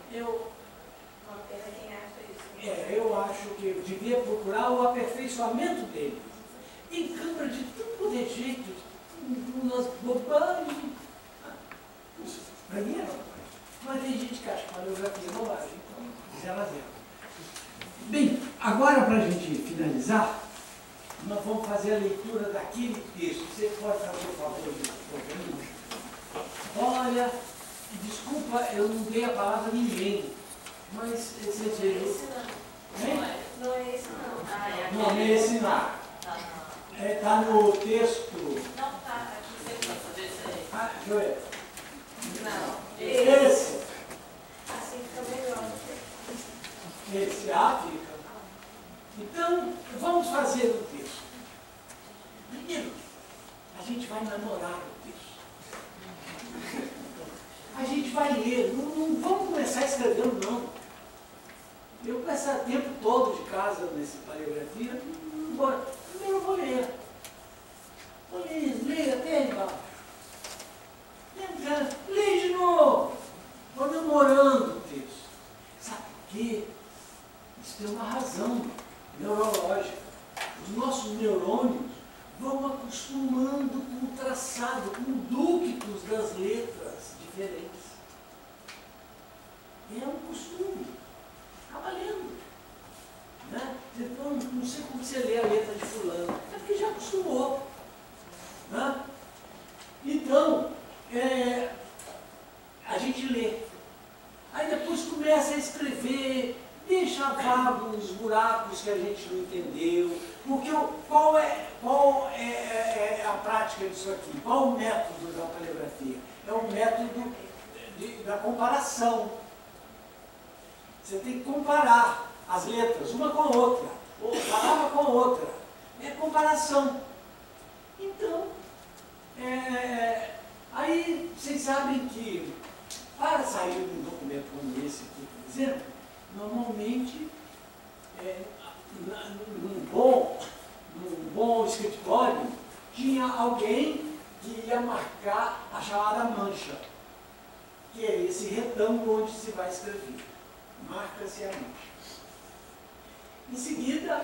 Uma pena quem acha isso. Eu acho que eu devia procurar o aperfeiçoamento dele. Em câmara de tudo de jeito, umas bobagens. Para mim é bobagem. Mas tem gente que acha que paleografia é bobagem. Então, 0 a 0. Bem, agora para a gente finalizar, nós vamos fazer a leitura daquele texto. Você pode fazer o favor de mim? Olha, desculpa, eu não dei a palavra a ninguém, mas você veio. Não é esse não. Não é esse não. Está no texto. Não, tá. Aqui você pode fazer isso aí. Deixa eu ver. Não. Esse. Assim fica melhor. Esse fica. Então, vamos fazer o texto. Primeiro, a gente vai namorar o texto. A gente vai ler. Não vamos começar escrevendo, não. Eu com esse tempo todo de casa, nessa paleografia, primeiro eu vou ler. Vou ler até embaixo. Lê de novo. Vou namorando o texto. Sabe por quê? Isso tem uma razão neurológica. Os nossos neurônios vão acostumando com o traçado, com o ductos das letras diferentes. É um costume. Acaba lendo. Né? Então, não sei como você lê a letra de fulano. É porque já acostumou. Né? Então, a gente lê. Aí depois começa a escrever, deixa vagos os buracos que a gente não entendeu. Porque qual é a prática disso aqui? Qual o método da paleografia? É o método da comparação. Você tem que comparar as letras uma com a outra, ou palavra com a outra. É comparação. Então, aí vocês sabem que para sair de um documento como esse aqui, por exemplo, normalmente, num bom escritório, tinha alguém que ia marcar a chamada mancha, que é esse retângulo onde se vai escrever. Marca-se a mancha. Em seguida,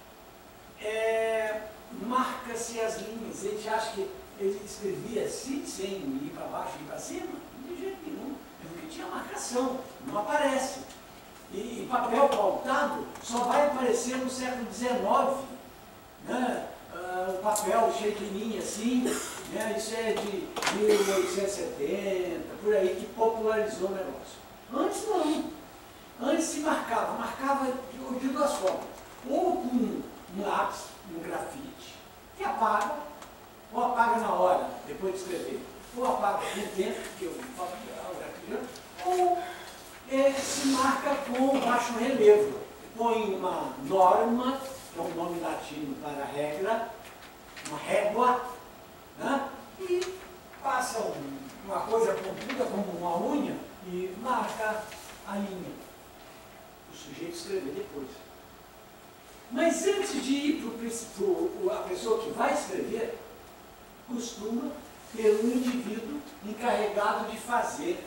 marca-se as linhas. A gente acha que ele escrevia assim, sem ir para baixo e ir para cima? De jeito nenhum. É porque tinha marcação, não aparece. E papel pautado só vai aparecer no século XIX. Né? O papel cheio de linha assim, né? Isso é de 1870, por aí, que popularizou o negócio. Antes não. Antes se marcava de duas formas. Ou com um lápis, um grafite, que apaga, ou apaga na hora, depois de escrever. Ou apaga com o tempo, que eu falo ou se marca com baixo relevo. Põe uma norma, que é um nome latino para regra, uma régua, né? E passa uma coisa pontuda como uma unha e marca a linha. O sujeito escrever depois. Mas antes de ir para a pessoa que vai escrever, costuma ter um indivíduo encarregado de fazer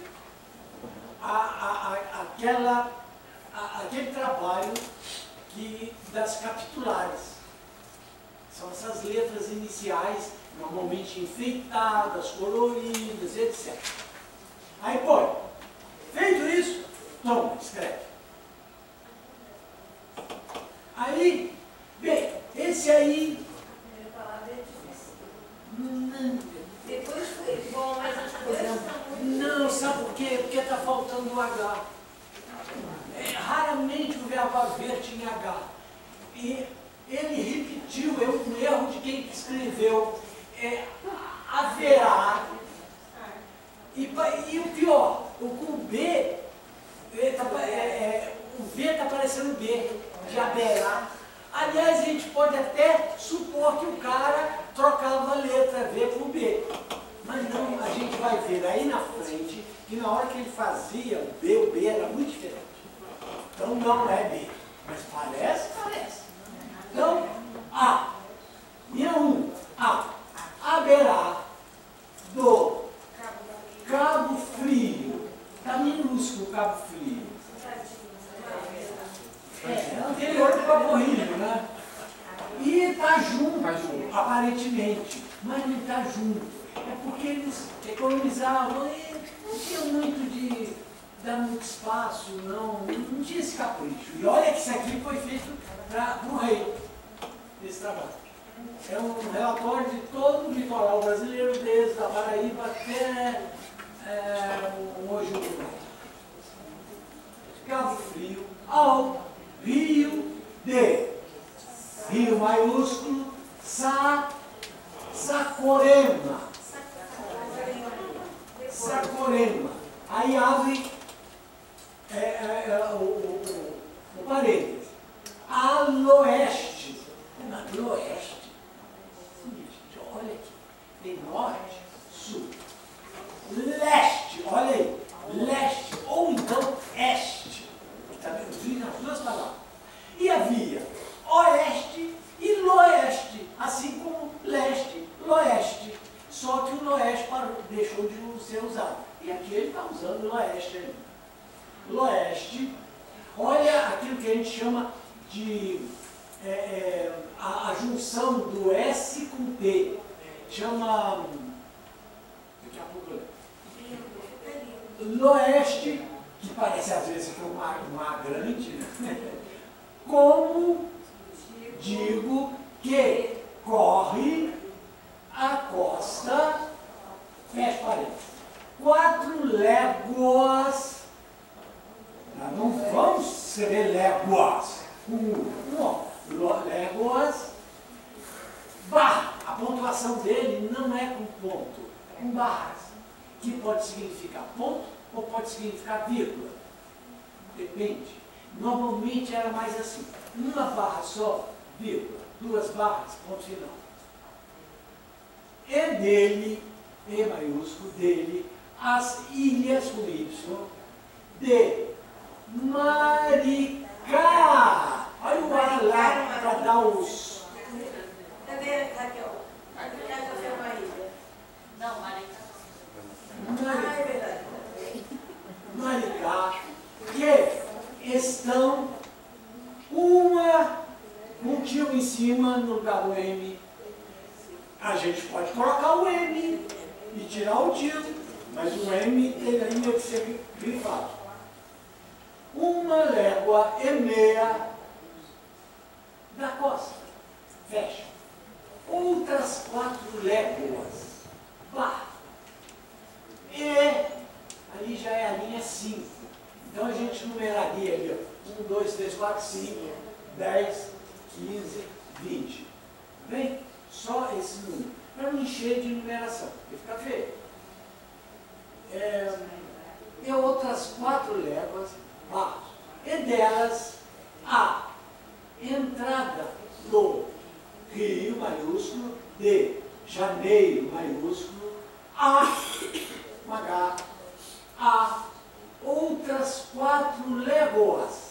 aquele trabalho das capitulares. São essas letras iniciais, normalmente enfeitadas, coloridas, etc. Aí põe. Feito isso, toma, escreve. Aí, bem, esse aí... A primeira palavra é difícil. Não. Depois foi bom, mas as coisas são muito... Não, sabe por quê? Porque está faltando o H. Raramente o verbo haver tinha H. E ele repetiu, é um erro de quem escreveu. Haverá. E o pior, com o B, o V está parecendo B, de haverá. Aliás, a gente pode até supor que o cara trocava a letra V por B. Mas não, a gente vai ver aí na frente que na hora que ele fazia o B era muito diferente. Então não é B, mas parece. Então, A. Linha 1. A. Haverá do Cabo Frio. Está minúsculo o Cabo Frio. Alforrilho, né? E está junto, aparentemente, mas não está junto. É porque eles economizavam e não tinha muito de dar muito espaço, não tinha esse capricho. E olha que isso aqui foi feito para o rei, esse trabalho. É um relatório de todo o litoral brasileiro, desde a Paraíba até hoje o Cabo Frio, ao Rio de Rio maiúsculo, Saquarema. Saquarema. Aí abre o parênteses. A l'oeste. L'oeste. Olha aqui. Tem norte, sul. Leste, olha aí. Leste, ou então este. Está vendo? Fica nas duas palavras. E havia oeste e loeste, assim como leste, loeste. Só que o loeste deixou de ser usado. E aqui ele está usando o loeste ainda. Loeste, olha aquilo que a gente chama de a junção do S com T. Chama. Daqui a pouco. Loeste, que parece às vezes que é um mar grande, né? Como digo que corre a costa, fecha parênteses, 4 léguas, não vamos escrever léguas, não, léguas, barra, a pontuação dele não é com ponto, é com barras, que pode significar ponto ou pode significar vírgula, depende. Normalmente era mais assim, uma barra só, vírgula, 2 barras, ponto final. E dele, E maiúsculo, dele, as ilhas com Y, de Maricá. Olha o ar lá para dar os... Cadê, Raquel? Maricá já foi uma ilha. Não, Maricá. Maricá. É verdade. Maricá, que estão uma com um tio em cima no lugar do M. A gente pode colocar o M e tirar o tio, mas o M ele ainda tem que ser grifado. 1 légua e meia da costa. Fecha. Outras 4 léguas. Barra. E ali já é a linha 5. Então a gente numeraria ali, 1, 2, 3, 4, 5, 10, 15, 20. Tá bem? Só esse número. Para não encher de numeração, porque fica feio. E outras 4 léguas, barras. E delas, a entrada do Rio maiúsculo, de Janeiro maiúsculo, com H, a outras 4 léguas.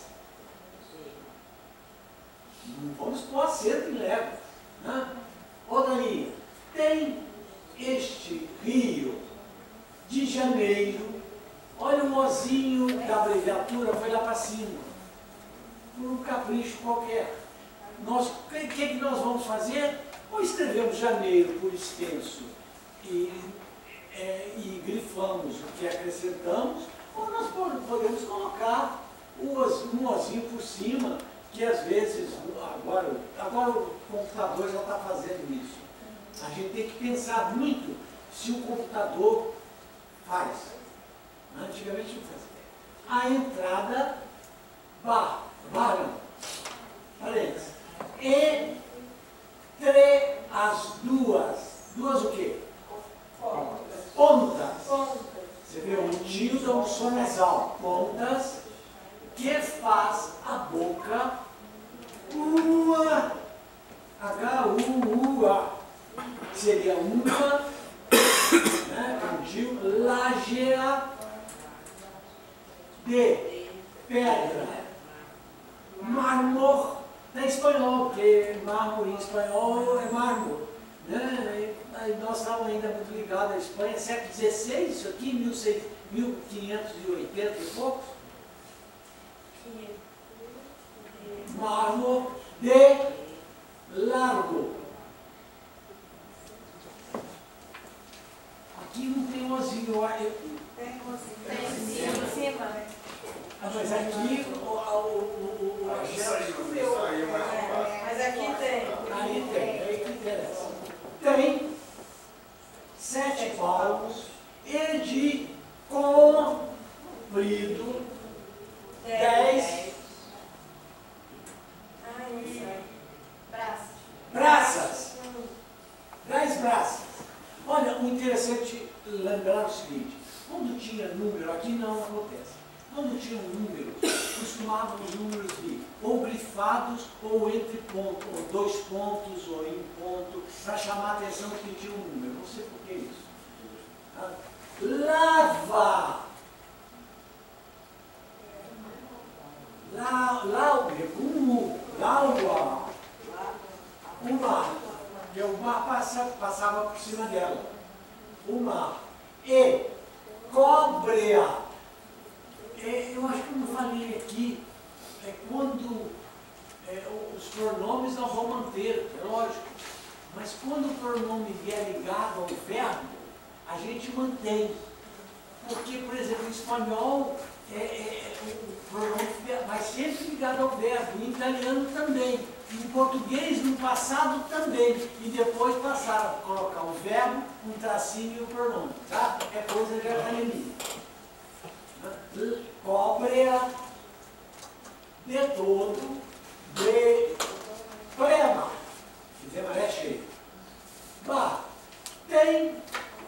Não vamos pôr acento em léguas. Né? Outra linha. Tem este Rio de Janeiro. Olha o ozinho da abreviatura, foi lá para cima. Por um capricho qualquer. O que nós vamos fazer? Ou escrevemos Janeiro por extenso e grifamos o que acrescentamos, ou nós podemos colocar um ozinho por cima, que às vezes, agora o computador já está fazendo isso. A gente tem que pensar muito se o computador faz. Antigamente não fazia. A entrada, barra não, parênteses, entre as duas o quê? Pontas. Você vê um tilde ou um som nasal. Pontas, que faz a boca ua, H-U-U-A. Seria uma, né, lajeira de pedra, mármore, em espanhol, porque mármore em espanhol é mármore. Né? E nós estávamos ainda muito ligados à Espanha, século XVI, isso aqui, 1580 e poucos. marro de largo. Aqui não tem ozinho. Tem ozinho. Em cima. Mas aqui o Axé comeu. Mas aqui tem. Aí tem, aí que interessa. Tem 7 palmos e de comprido 10 braças. 10 braças. Olha, o interessante lembrar o seguinte, quando tinha número, aqui não acontece, quando tinha um número, costumavam os números vir ou grifados ou entre pontos, ou 2 pontos, ou em ponto, para chamar a atenção que tinha um número. Não sei por que isso. Lava. Laua. O mar. Porque o mar passava por cima dela. O mar. E cobrea. Eu acho que eu não falei aqui, quando os pronomes nós vamos manter, é lógico, mas quando o pronome vier ligado ao verbo, a gente mantém. Porque, por exemplo, em espanhol, o pronome vai sempre ligado ao verbo, em italiano também, em português, no passado também, e depois passaram a colocar o verbo, um tracinho e o pronome, tá? É coisa de academia. Cobrea de todo, de plena, quer dizer, maré cheia. Tem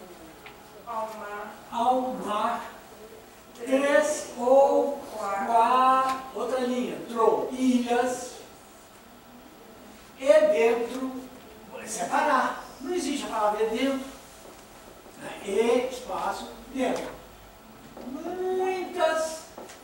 ao mar 3 ou 4, outra linha, ilhas, e dentro, separar, não existe a palavra dentro, né? E espaço, dentro. Muitas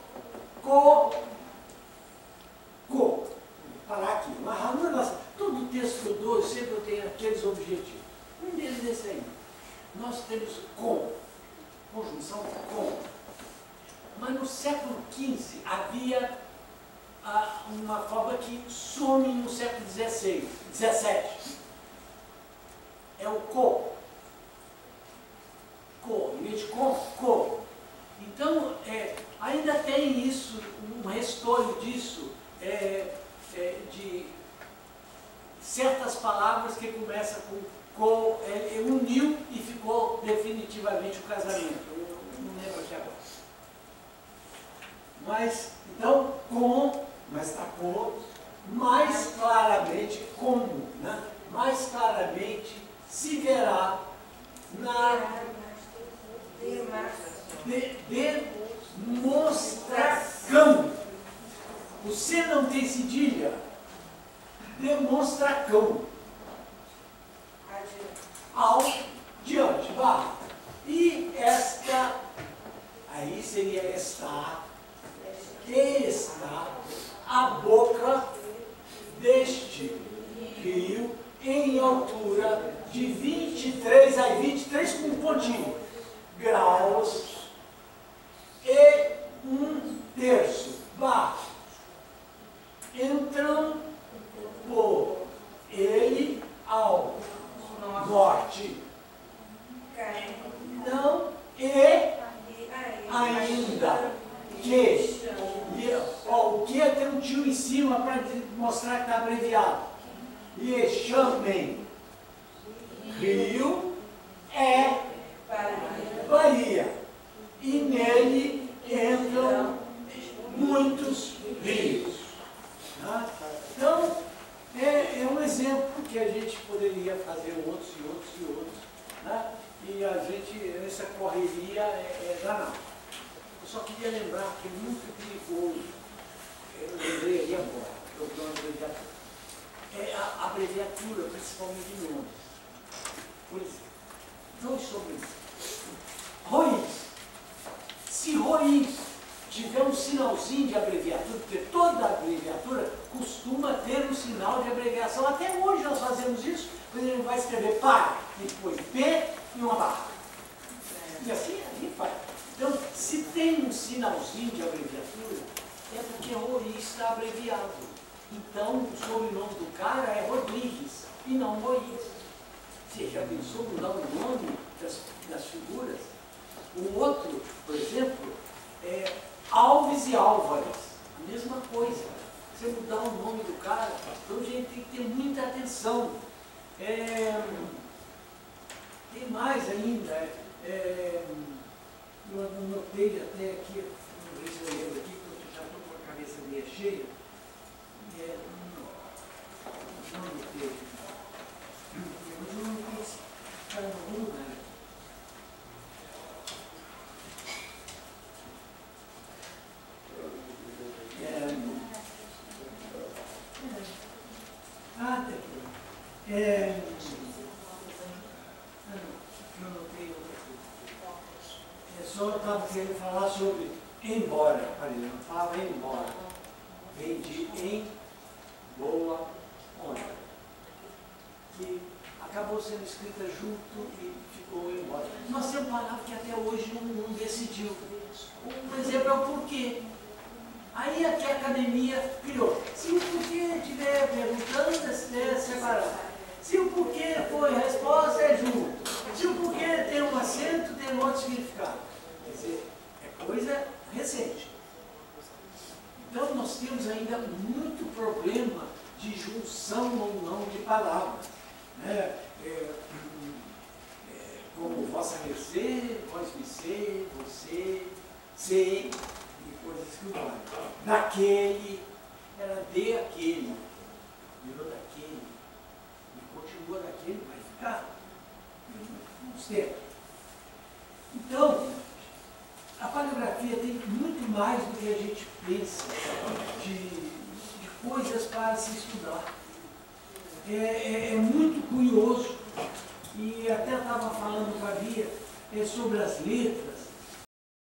vou parar aqui, amarrar um negócio. Todo texto que eu dou, sempre eu tenho aqueles objetivos. Um deles é esse aí. Nós temos conjunção com. Mas no século XV havia uma forma que some no século XVII. É o em vez de co. Então, ainda tem isso, um restolho disso, de certas palavras que começam com uniu e ficou definitivamente o casamento. Eu não lembro aqui agora. Mas, então, mas está mais claramente, como, né? Mais claramente se verá na demonstração. O C não tem cedilha. Demonstracão. Ao diante. E esta, aí seria está a boca deste rio em altura de 23 a 23 com um pontinho, graus e 1/3. Então, por ele ao norte, não e ainda que, o que tem um tio em cima para mostrar que está abreviado. E chamem rio é Bahia. E nele entram muitos rios. Tá? Então, é um exemplo que a gente poderia fazer outros e outros e outros. Né? E a gente, essa correria é danada. Eu só queria lembrar que é muito perigoso, eu lembrei ali agora, eu dou uma abreviatura. A abreviatura, principalmente de nomes. Por exemplo, 2 sobrenomes. Ruins. Se ruins tiver um sinalzinho de abreviatura, porque toda abreviatura costuma ter um sinal de abreviação. Até hoje nós fazemos isso, quando a gente vai escrever para, e depois P e uma barra. E assim a gente faz. Então, se tem um sinalzinho de abreviatura, é porque o RI está abreviado. Então, o sobrenome do cara é Rodrigues e não Moisés. Você já pensou mudar o nome das figuras? O outro, por exemplo, é Alves e Álvares. A mesma coisa. Você mudar o nome do cara, então a gente tem que ter muita atenção. Tem mais ainda. Eu anotei até aqui, vamos ver se eu lembro aqui, porque eu já estou com a cabeça meio cheia. Não anotei. Mas eu não sei se está em algum lugar. Tá aqui. Eu anotei outra coisa. Só eu estava querendo falar sobre embora. A palavra embora vem de em boa onda, que acabou sendo escrita junto e ficou embora. Nós temos palavra que até hoje não decidiu. Por exemplo, é o porquê. Aí aqui a academia criou. Se o porquê estiver perguntando, é separado. Se o porquê foi a resposta, é junto. Se o porquê tem um acento, tem um outro significado. Quer dizer, é coisa recente. Então nós temos ainda muito problema de junção ou não de palavras. Né? Como vossa mercê, vós me sei, você, sei, e coisas que valem. Daquele, era de aquele, virou daquele, e continua daquele, vai ficar. Vamos ter. Então, a paleografia tem muito mais do que a gente pensa de coisas para se estudar. É muito curioso, e até estava falando com a Bia sobre as letras.